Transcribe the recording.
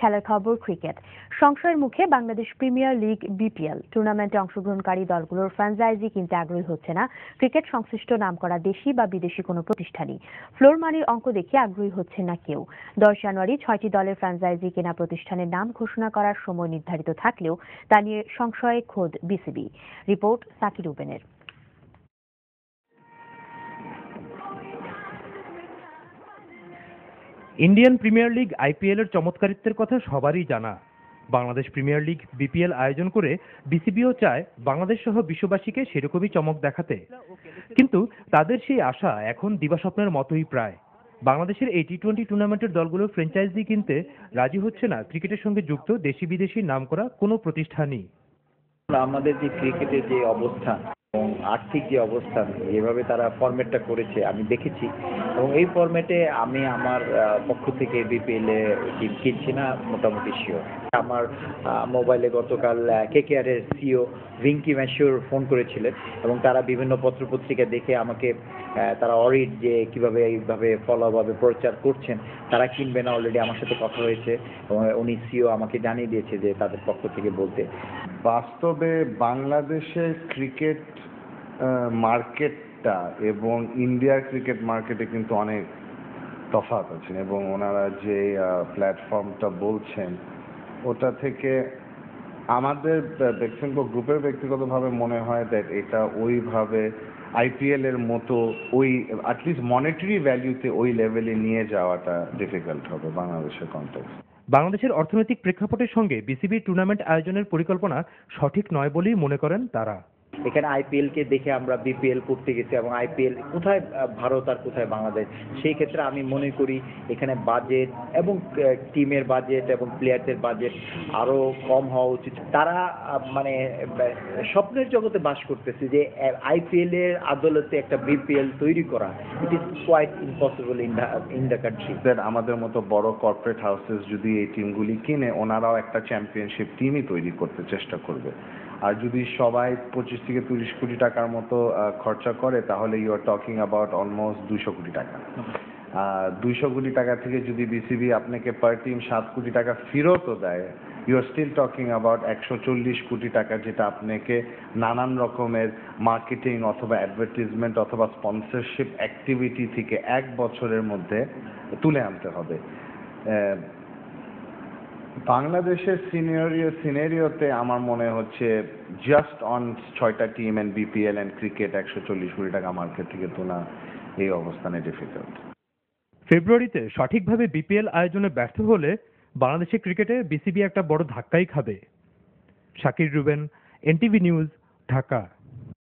খেলার খবর ক্রিকেট। সংশয়ের মুখে বাংলাদেশ প্রিমিয়ার লিগ বিপিএল টুর্নামেন্টে অংশগ্রহণকারী দলগুলোর ফ্র্যাঞ্চাইজি কিনতে আগ্রহী হচ্ছে না ক্রিকেট সংশ্লিষ্ট নামকরা দেশি বা বিদেশি কোনো প্রতিষ্ঠানই। ফ্লোর মানির অঙ্ক দেখে আগ্রহী হচ্ছে না কেউ। 10 জানুয়ারি 6টি দলের ফ্র্যাঞ্চাইজি কেনা প্রতিষ্ঠানের নাম ঘোষণা করার সময় নির্ধারিত থাকলেও তা নিয়ে সংশয়ে খোদ বিসিবি। রিপোর্ট সাকির রুবেনের। ইন্ডিয়ান প্রিমিয়ার লিগ আইপিএল এর চমৎকারিত্বের কথা সবারই জানা। বাংলাদেশ প্রিমিয়ার লিগ বিপিএল আয়োজন করে বিসিবিও চায় বাংলাদেশ সহ বিশ্ববাসীকে সেরকমই চমক দেখাতে, কিন্তু তাদের সেই আশা এখন দিবাস্বপ্নের মতোই প্রায়। বাংলাদেশের এই টি-20 টুর্নামেন্টের দলগুলো ফ্র্যাঞ্চাইজি কিনতে রাজি হচ্ছে না ক্রিকেটের সঙ্গে যুক্ত দেশি বিদেশি নামকরা কোনো প্রতিষ্ঠানই। আমাদের যে ক্রিকেটের যে অবস্থান এবং আর্থিক যে অবস্থান, যেভাবে তারা ফরম্যাটটা করেছে আমি দেখেছি, এবং এই ফরম্যাটে আমি আমার পক্ষ থেকে বিপিএল এ টিম কিনছি না মোটামুটি শিওর। আমার মোবাইলে গতকাল কেকেআর এর সিও রিঙ্কি ম্যাশিওর ফোন করেছিলেন এবং তারা বিভিন্ন পত্রপত্রিকা দেখে আমাকে তারা অরিড যে কিভাবে এইভাবে ফলোভাবে প্রচার করছেন, তারা কিনবে না অলরেডি আমার সাথে কথা হয়েছে এবং উনি সিও আমাকে জানিয়ে দিয়েছে যে তাদের পক্ষ থেকে বলতে। বাস্তবে বাংলাদেশের ক্রিকেট মার্কেটটা এবং ইন্ডিয়ার ক্রিকেট মার্কেটে কিন্তু অনেক তফাৎ আছে, এবং ওনারা যে প্ল্যাটফর্মটা বলছেন ওটা থেকে আমাদের গ্রুপের ব্যক্তিগতভাবে মনে হয় দ্যাট এটা ওইভাবে আইপিএল এর মতো ওই অ্যাটলিস্ট মনিটারি ভ্যালুতে ওই লেভেলে নিয়ে যাওয়াটা ডিফিকাল্ট হবে বাংলাদেশের কনটেক্সট। বাংলাদেশের অর্থনৈতিক প্রেক্ষাপটের সঙ্গে বিসিবির টুর্নামেন্ট আয়োজনের পরিকল্পনা সঠিক নয় বলেই মনে করেন তারা। এখানে আইপিএল কে দেখে আমরা বিপিএল করতে গেছি, এবং আইপিএল কোথায় ভারত আর কোথায় বাংলাদেশ, সেই ক্ষেত্রে আমি মনে করি এখানে বাজেট এবং টিমের বাজেট এবং প্লেয়ারদের বাজেট আরো কম হওয়া উচিত। তারা মানে স্বপ্নের জগতে বাস করতেছে যে আইপিএল এর আদলতে একটা বিপিএল তৈরি করা, it is quite impossible in the country. আমাদের মতো বড় কর্পোরেট হাউসেস যদি এই টিমগুলি কিনে, ওনারাও একটা চ্যাম্পিয়নশিপ টিমই তৈরি করতে চেষ্টা করবে। আর যদি সবাই 25 থেকে 30 কোটি টাকার মতো খরচা করে, তাহলে you are talking about almost 200 কোটি টাকা। 200 কোটি টাকা থেকে যদি বিসিবি আপনাকে পার টিম 7 কোটি টাকা ফেরতও দেয়, you are still talking about 140 কোটি টাকা, যেটা আপনাকে নানান রকমের মার্কেটিং অথবা অ্যাডভার্টাইজমেন্ট অথবা স্পন্সরশিপ অ্যাক্টিভিটি থেকে 1 বছরের মধ্যে তুলে আনতে হবে। বাংলাদেশের সিনারিওতে আমার মনে হচ্ছে জাস্ট অন 6টা team and BPL and cricket 140 কোটি টাকা মার্কেট থেকে তোলা এই অবস্থানে ডিফিকাল্ট। ফেব্রুয়ারিতে সঠিকভাবে বিপিএল আয়োজনে ব্যর্থ হলে বাংলাদেশের ক্রিকেটে বিসিবি একটা বড় ধাক্কাই খাবে। Sakir Ruben, NTV news, Dhaka.